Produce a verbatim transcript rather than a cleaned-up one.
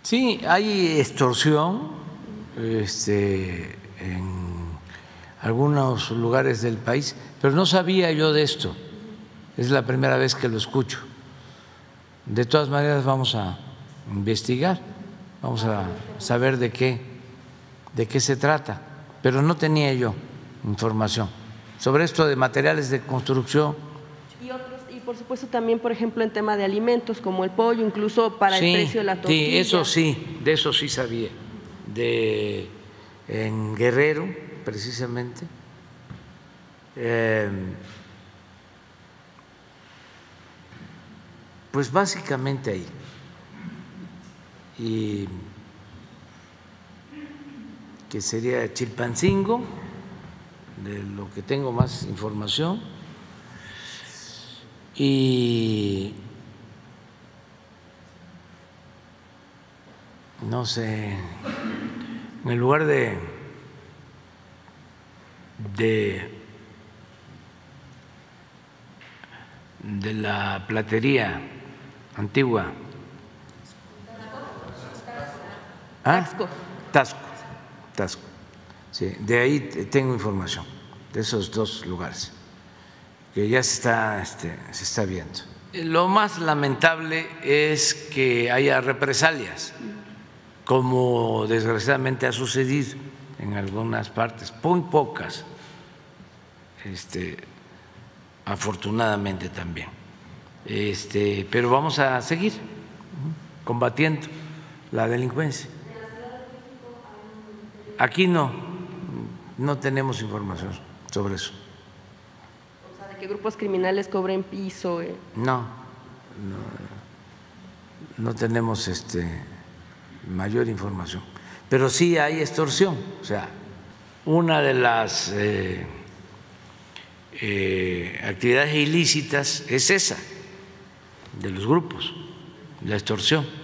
Sí, hay extorsión este, en algunos lugares del país, pero no sabía yo de esto. Es la primera vez que lo escucho. De todas maneras vamos a investigar, vamos a saber de qué, de qué se trata, pero no tenía yo información sobre esto de materiales de construcción. Y otros, y por supuesto también, por ejemplo, en tema de alimentos como el pollo, incluso para Sí, el precio de la tortilla. Sí, eso sí, de eso sí sabía, de en Guerrero precisamente. Eh, pues básicamente ahí. Y que sería Chilpancingo, de lo que tengo más información, y no sé, en el lugar de, de, de la platería antigua. ¿Ah? Taxco. Taxco, Taxco. Sí, de ahí tengo información, de esos dos lugares, que ya se está, este, se está viendo. Lo más lamentable es que haya represalias, como desgraciadamente ha sucedido en algunas partes, muy pocas, este, afortunadamente también. Este, pero vamos a seguir combatiendo la delincuencia. Aquí no, no tenemos información sobre eso. O sea, de que grupos criminales cobren piso. Eh. No, no, no tenemos este, mayor información. Pero sí hay extorsión. O sea, una de las eh, eh, actividades ilícitas es esa, de los grupos, la extorsión.